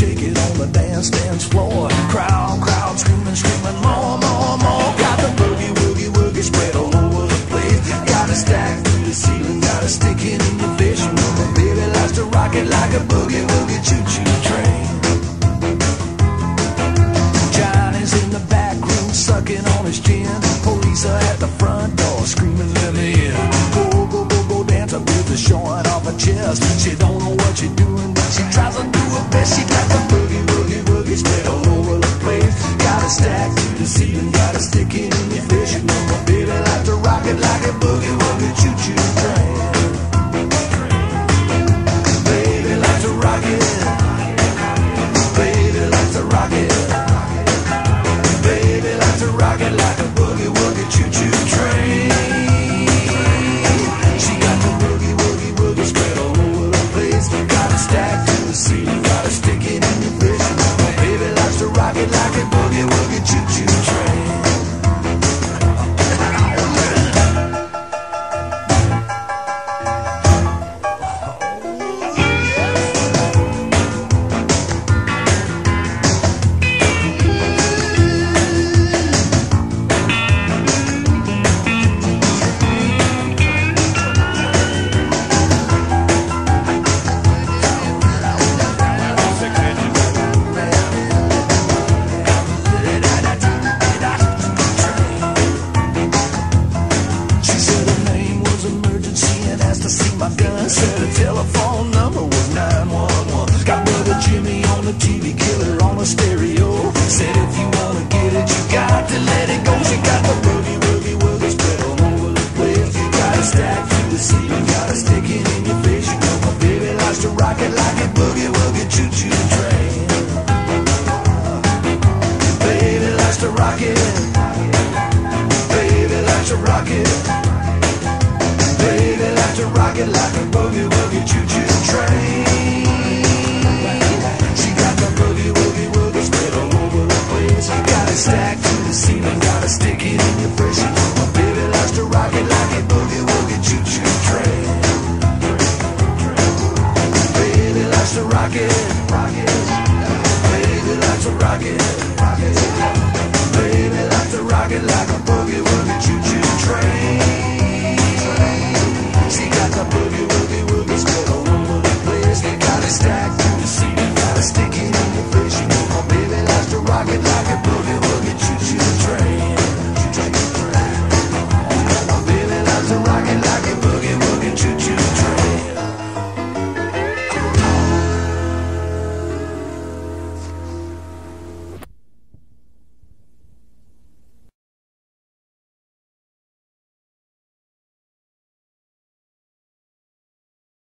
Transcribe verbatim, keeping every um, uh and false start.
shake it on the dance dance floor. Crowd, crowd screaming, screaming, more, more, more. Got the boogie, woogie, woogie spread all over the place. Got it stacked through the ceiling, got it sticking in your face. You know my baby likes to rock it like a boogie, woogie choo-choo train. Johnny's in the back room sucking on his gin. Police are at the front door screaming, let me in. Go, go, go, go dance a bit, showing off her chest. She don't know what she's doing, but she tries to do her best. She got the boogie, woogie, woogie spread all over the place. Got it stacked to the ceiling, got it sticking in your face. You know my baby like to rock it like a boogie, woogie choo-choo train. Baby like to rock it. Baby like to rock it. Baby like to rock it like a boogie, woogie choo-choo train. Stacked to the ceiling, got it sticking in your face. My baby likes to rock it like a boogie woogie choo-choo train. Said the telephone number was nine one one. Got Brother Jimmy on the T V, killer on the stereo. Said if you wanna get it, you got to let it go. She got the boogie, woogie, woogie spread all over the place. Got it stacked to the ceiling, got it sticking in your face. You know my baby likes to rock it like a boogie, woogie choo-choo train. Baby likes to rock it. Baby likes to rock it. Baby likes to rock it like a boogie woogie.